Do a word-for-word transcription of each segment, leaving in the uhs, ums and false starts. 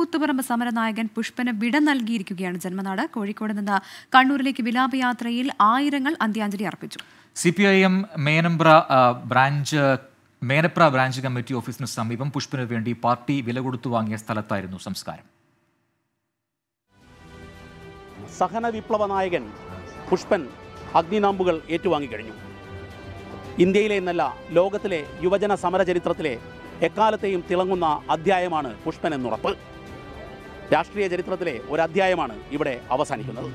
കൂത്തുപറമ്പ് സമരനായകൻ പുഷ്പന് വിട നൽകിയിരിക്കുകയാണ് ജന്മനാട്. കോഴിക്കോട് നിന്ന് കണ്ണൂരിലേക്ക് വിലാപയാത്രയിൽ ആയിരങ്ങൾ അന്ത്യാഞ്ജലി അർപ്പിച്ചു. C P I M Menapra branch Menapra branch committee ഓഫീസിന് സമീപം പുഷ്പന് വേണ്ടി പാർട്ടി വില കൊടുത്തു വാങ്ങിയ സ്ഥലത്തായിരുന്നു സംസ്കാരം. സഹന വിപ്ലവ നായകൻ പുഷ്പൻ അഗ്നിനാമ്പുകൾ ഏറ്റുവാങ്ങിക്കഴിഞ്ഞു. ഇന്ത്യയിലെ എന്നല്ല ലോകത്തിലെ യുവജന സമര ചരിത്രത്തിലെ എക്കാലത്തെയും തിളങ്ങുന്ന അധ്യായമാണ് പുഷ്പൻ എന്നുറപ്പ്. രാഷ്ട്രീയ ചരിത്രത്തിലെ ഒരധ്യായമാണ് ഇവിടെ അവസാനിക്കുന്നത്.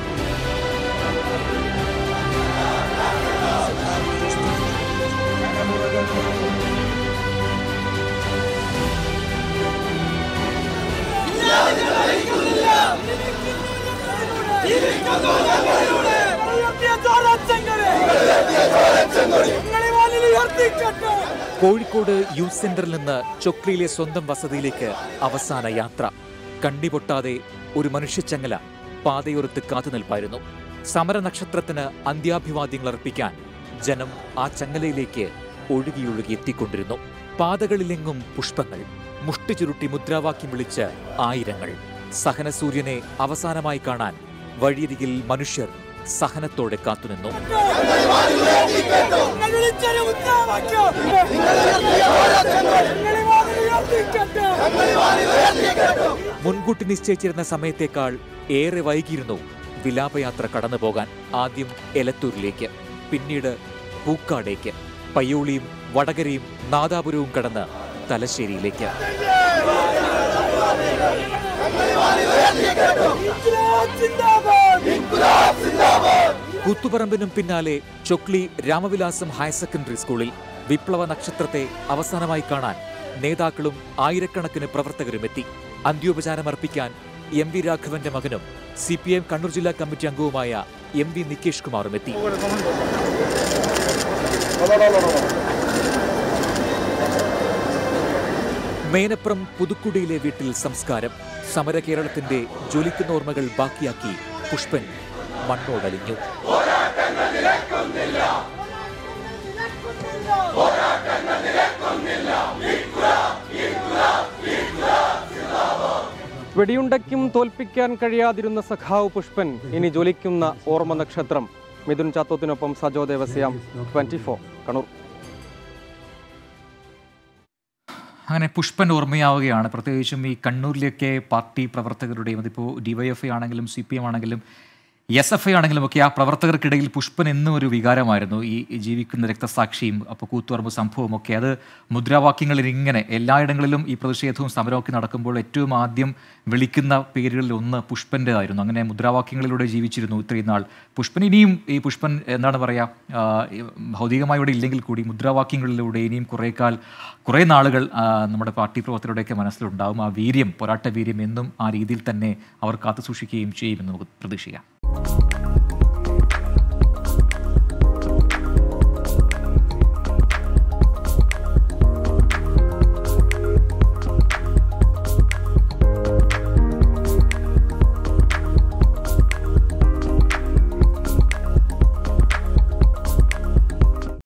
കോഴിക്കോട് യൂത്ത് സെന്ററിൽ നിന്ന് ചൊക്ലിയിലെ സ്വന്തം വസതിയിലേക്ക് അവസാന യാത്ര. കണ്ടിപൊട്ടാതെ ഒരു മനുഷ്യച്ചങ്ങല പാതയോരത്ത് കാത്തുനിൽപ്പായിരുന്നു. സമരനക്ഷത്രത്തിന് അന്ത്യാഭിവാദ്യങ്ങൾ അർപ്പിക്കാൻ ജനം ആ ചങ്ങലയിലേക്ക് ഒഴുകിയൊഴുകി എത്തിക്കൊണ്ടിരുന്നു. പാതകളിലെങ്ങും പുഷ്പങ്ങൾ, മുഷ്ടി ചുരുട്ടി മുദ്രാവാക്യം വിളിച്ച് ആയിരങ്ങൾ. സഹനസൂര്യനെ അവസാനമായി കാണാൻ വഴിയരികിൽ മനുഷ്യർ സഹനത്തോടെ കാത്തുനിന്നു. മുൻകൂട്ടി നിശ്ചയിച്ചിരുന്ന സമയത്തേക്കാൾ ഏറെ വൈകിയിരുന്നു വിലാപയാത്ര കടന്നു പോകാൻ. ആദ്യം എലത്തൂരിലേക്ക്, പിന്നീട് പൂക്കാടേക്ക്, പയ്യോളിയും വടകരയും നാദാപുരവും കടന്ന് തലശ്ശേരിയിലേക്ക്. കൂത്തുപറമ്പിനും പിന്നാലെ ചൊക്ലി രാമവിലാസം ഹയർ സെക്കൻഡറി സ്കൂളിൽ വിപ്ലവ നക്ഷത്രത്തെ അവസാനമായി കാണാൻ നേതാക്കളും ആയിരക്കണക്കിന് പ്രവർത്തകരുമെത്തി. അന്ത്യോപചാരമർപ്പിക്കാൻ എം വി രാഘവന്റെ മകനും സി പി എം കണ്ണൂർ ജില്ലാ കമ്മിറ്റി അംഗവുമായ എം വി നികേഷ് കുമാറും എത്തി. മേനപ്രം പുതുക്കുടിയിലെ വീട്ടിൽ സംസ്കാരം. സമര കേരളത്തിന്റെ ജ്വലിക്കുന്ന ഓർമ്മകൾ ബാക്കിയാക്കി പുഷ്പൻ മണ്ണോടലിഞ്ഞു. വെടിയുണ്ടയ്ക്കും തോൽപ്പിക്കാൻ കഴിയാതിരുന്ന സഖാവ് പുഷ്പൻ ഇനി ജ്വലിക്കുന്ന ഓർമ്മ നക്ഷത്രം. മിഥുൻ ചാത്തോത്തിനൊപ്പം സജോ ദേവസ്യാം, ട്വന്റി ഫോർ കണ്ണൂർ. അങ്ങനെ പുഷ്പൻ ഓർമ്മയാവുകയാണ്. പ്രത്യേകിച്ചും ഈ കണ്ണൂരിലേക്ക് പാർട്ടി പ്രവർത്തകരുടെയും, അതിപ്പോൾ ഡിവൈഎഫ്ഐ ആണെങ്കിലും സി പി എം ആണെങ്കിലും എസ് എഫ് ഐ ആണെങ്കിലും ഒക്കെ ആ പ്രവർത്തകർക്കിടയിൽ പുഷ്പൻ എന്നും ഒരു വികാരമായിരുന്നു. ഈ ജീവിക്കുന്ന രക്തസാക്ഷിയും അപ്പോൾ കൂത്തുപറമ്പ് സംഭവമൊക്കെ അത് മുദ്രാവാക്യങ്ങളിൽ ഇങ്ങനെ എല്ലായിടങ്ങളിലും ഈ പ്രതിഷേധവും സമരമൊക്കെ നടക്കുമ്പോൾ ഏറ്റവും ആദ്യം വിളിക്കുന്ന പേരുകളിൽ ഒന്ന് പുഷ്പൻ്റെതായിരുന്നു. അങ്ങനെ മുദ്രാവാക്യങ്ങളിലൂടെ ജീവിച്ചിരുന്നു ഇത്രയും നാൾ പുഷ്പൻ. ഇനിയും ഈ പുഷ്പൻ എന്താണ് പറയുക, ഭൗതികമായി ഇവിടെ ഇല്ലെങ്കിൽ കൂടി മുദ്രാവാക്യങ്ങളിലൂടെ ഇനിയും കുറേ കാൽ കുറേ നാളുകൾ നമ്മുടെ പാർട്ടി പ്രവർത്തകരുടെയൊക്കെ മനസ്സിലുണ്ടാവും. ആ വീര്യം, പോരാട്ട വീര്യം എന്നും ആ രീതിയിൽ തന്നെ അവർ കാത്തു സൂക്ഷിക്കുകയും ചെയ്യുമെന്ന് നമുക്ക് പ്രതീക്ഷിക്കാം.